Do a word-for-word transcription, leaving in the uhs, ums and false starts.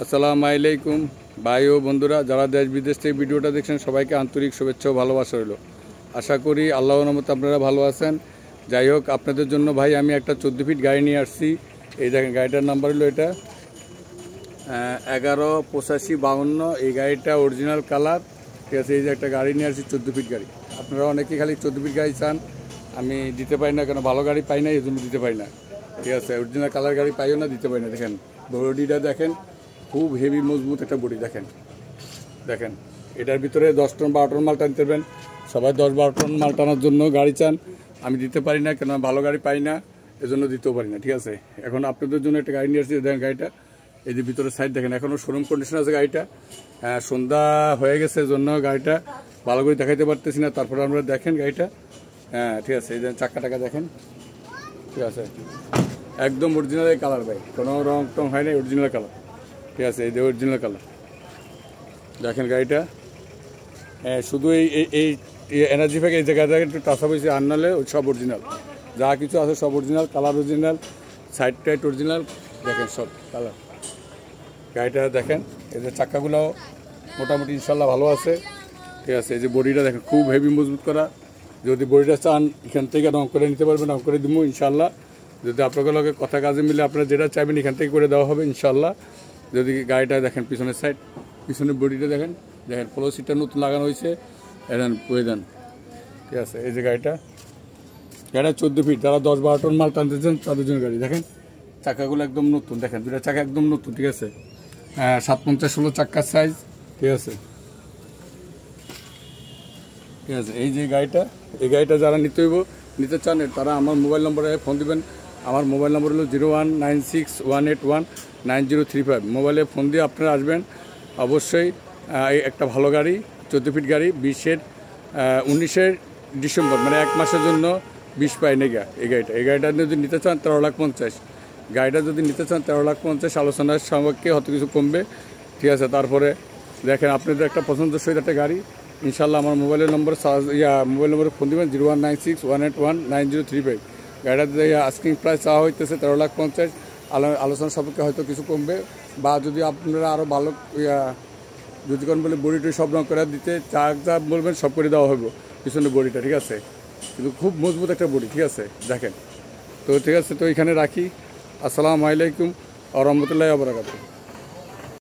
আসসালামু আলাইকুম ভাই ও বন্ধুরা, যারা দেশ বিদেশ থেকে ভিডিওটা দেখছেন সবাইকে আন্তরিক শুভেচ্ছা ও ভালোবাসা রইল। আশা করি আল্লাহর রহমতে আপনারা ভালো আছেন। যাই হোক, আপনাদের জন্য ভাই আমি একটা চোদ্দো ফিট গাড়ি নিয়ে আসছি। এই দেখেন, গাড়িটার নাম্বার হলো এটা এগারো পঁচাশি বাউন্ন। এই গাড়িটা অরিজিনাল কালার, ঠিক আছে। এই যে একটা গাড়ি নিয়ে আসছি, চোদ্দো ফিট গাড়ি। আপনারা অনেকেই খালি চোদ্দো ফিট গাড়ি চান, আমি দিতে পারি না, কেন ভালো গাড়ি পাই না, এই জন্য দিতে পারি না, ঠিক আছে। অরিজিনাল কালার গাড়ি পাইও না, দিতে পারি না। দেখেন বডিটা দেখেন, খুব হেভি মজবুত একটা বডি। দেখেন দেখেন এটার ভিতরে দশ টন বারো টন মাল টানতে পারবেন। সবাই দশ বারো টন মাল টানার জন্য গাড়ি চান, আমি দিতে পারি না, কেন ভালো গাড়ি পাই না, এজন্য দিতেও পারি না, ঠিক আছে। এখন আপনাদের জন্য একটা গাড়ি নিয়ে আসছি। দেখেন গাড়িটা, এই যে ভিতরে সাইড দেখেন, এখনও শোরুম কন্ডিশন আছে গাড়িটা। হ্যাঁ, সন্ধ্যা হয়ে গেছে জন্য গাড়িটা ভালো করে দেখাইতে পারতেছি না। তারপরে আমরা দেখেন গাড়িটা, হ্যাঁ ঠিক আছে। এই যে চাক্কা টাকা দেখেন, ঠিক আছে, একদম অরিজিনাল কালার ভাই, কোনো রং টং হয় না, অরিজিনাল কালার, ঠিক আছে। এই যে অরিজিনাল কালার দেখেন গাড়িটা। হ্যাঁ, শুধু এই এই এনার্জি প্যাক এই জায়গাটা একটু টাচা হয়েছে, আর নাহলে সব অরিজিনাল, যা কিছু আছে সব original, colour original, side tight original, দেখেন সব কালার। গাড়িটা দেখেন, এই যে চাক্কাগুলোও মোটামুটি ইনশাল্লাহ ভালো আছে, ঠিক আছে। এই যে বডিটা দেখেন, খুব হেভি মজবুত করা। যদি বডিটা চান এখান থেকে রং করে নিতে পারবেন, রং করে দিব ইনশাল্লাহ। যদি আপনাদের লগে কথা কাজে মিলে আপনারা যেটা চাইবেন এখান থেকে করে দেওয়া হবে ইনশাল্লাহ। যদি গাড়িটা দেখেন, পিছনের সাইড, পিছনের বডিটা দেখেন, দেখেন পোলো সিটটা নতুন লাগানো হয়েছে, এখন করে দেন, ঠিক আছে। এই যে গাড়িটা, গাড়িটা চোদ্দো ফিট, যারা দশ বারো টন মাল টানতেছেন তাদের জন্য গাড়ি। দেখেন চাকাগুলো একদম নতুন, দেখেন দুটা চাকা একদম নতুন, ঠিক আছে। হ্যাঁ, সাত পঞ্চাশ ষোলো চাক্কার সাইজ, ঠিক আছে, ঠিক আছে। এই যে গাড়িটা, এই গাড়িটা যারা নিতে হইব নিতে চান তারা আমার মোবাইল নম্বরে ফোন দিবেন। আমার মোবাইল নম্বর হলো zero one nine six one eight one nine zero three five. মোবাইলে ফোন দিয়ে আপনারা আসবেন। অবশ্যই একটা ভালো গাড়ি, চোদ্দো ফিট গাড়ি, বিশের উনিশের ডিসেম্বর, মানে এক মাসের জন্য বিশ পাই নেগা এই গাড়িটা। এই গাড়িটা যদি নিতে চান তেরো লাখ পঞ্চাশ। গাড়িটা যদি নিতে চান তেরো লাখ পঞ্চাশ, আলোচনার সামগ্রী হয়তো কিছু কমবে, ঠিক আছে। তারপরে দেখেন আপনাদের একটা পছন্দসই একটা গাড়ি ইনশাল্লাহ। আমার মোবাইলের নম্বর ইয়া মোবাইল নম্বরে ফোন দেবেন zero one nine six one eight one nine zero three five. গাড়িটাতে আস্কিং প্রাইস চাওয়া হইতেছে তেরো লাখ পঞ্চাশ। আলোচনা সাপেক্ষে হয়তো কিছু কমবে, বা যদি আপনারা আরও ভালো ইয়া যদি কোন বলে বডিটা সব রং করে দিতে চা যা বলবেন সব করে দেওয়া হবে পিছনে বডিটা, ঠিক আছে। কিন্তু খুব মজবুত একটা বডি, ঠিক আছে। দেখেন তো, ঠিক আছে। তো এখানে রাখি। আসসালামু আলাইকুম ওয়া রাহমাতুল্লাহি ওয়া বারাকাতুহু।